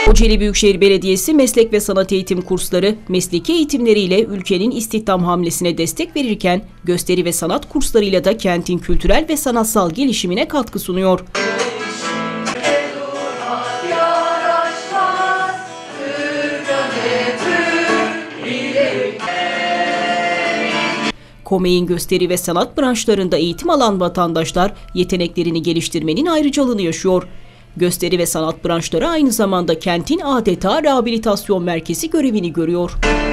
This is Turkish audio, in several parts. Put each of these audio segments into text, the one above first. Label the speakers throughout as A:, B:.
A: Kocaeli Büyükşehir Belediyesi meslek ve sanat eğitim kursları, mesleki eğitimleriyle ülkenin istihdam hamlesine destek verirken, gösteri ve sanat kurslarıyla da kentin kültürel ve sanatsal gelişimine katkı sunuyor. KOME'in gösteri ve sanat branşlarında eğitim alan vatandaşlar yeteneklerini geliştirmenin ayrıcalığını yaşıyor. Gösteri ve sanat branşları aynı zamanda kentin adeta rehabilitasyon merkezi görevini görüyor.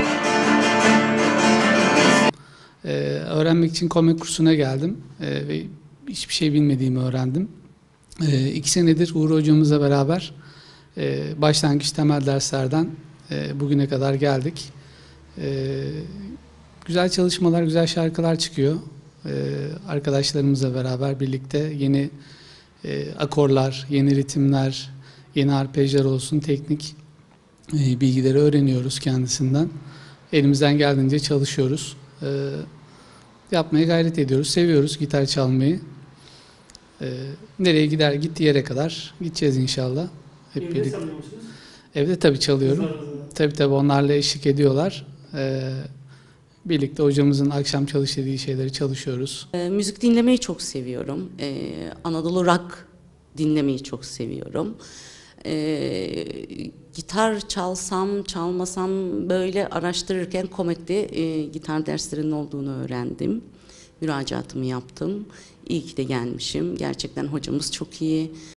B: Öğrenmek için KOME kursuna geldim ve hiçbir şey bilmediğimi öğrendim. 2 senedir Uğur hocamızla beraber başlangıç temel derslerden bugüne kadar geldik. Güzel çalışmalar, güzel şarkılar çıkıyor. Arkadaşlarımızla beraber birlikte yeni akorlar, yeni ritimler, yeni arpejler olsun, teknik bilgileri öğreniyoruz kendisinden. Elimizden geldiğince çalışıyoruz. Yapmaya gayret ediyoruz, seviyoruz gitar çalmayı. Nereye gittiği yere kadar gideceğiz inşallah. Hep birlikte. Evde tabii çalıyorum. Tabii onlarla eşlik ediyorlar. Birlikte hocamızın akşam çalıştığı şeyleri çalışıyoruz.
C: Müzik dinlemeyi çok seviyorum. Anadolu rock dinlemeyi çok seviyorum. Gitar çalsam, çalmasam böyle araştırırken KOME'de gitar derslerinin olduğunu öğrendim. Müracaatımı yaptım. İyi ki de gelmişim. Gerçekten hocamız çok iyi.